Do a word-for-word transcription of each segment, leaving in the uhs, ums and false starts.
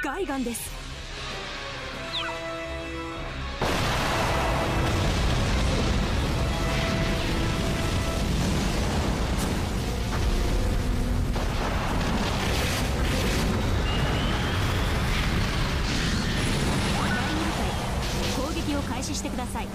ガイガンです。攻撃を開始してください。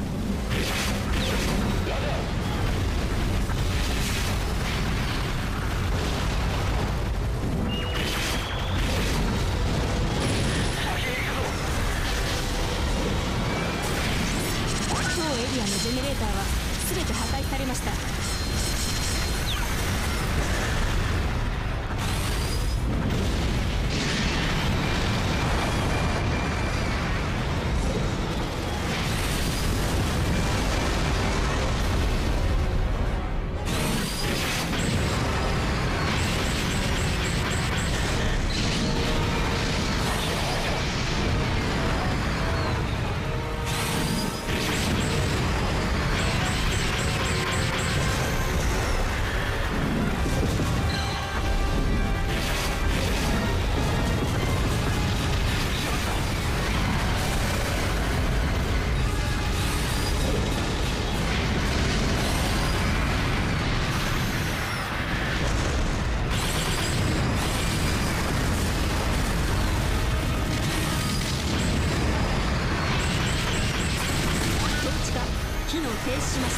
当エリアのジェネレーターは全て破壊されました。機能停止しました。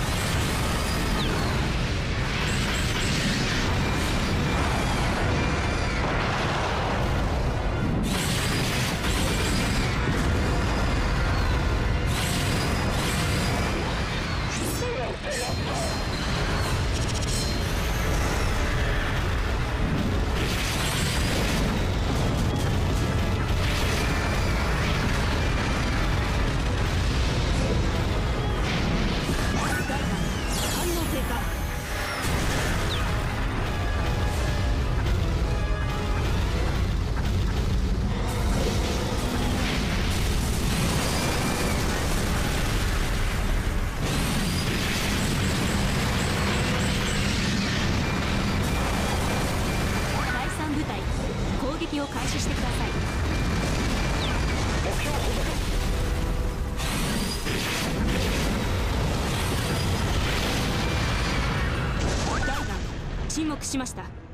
攻撃を開始してください。 目標捕捉。 ガイガン沈黙しました。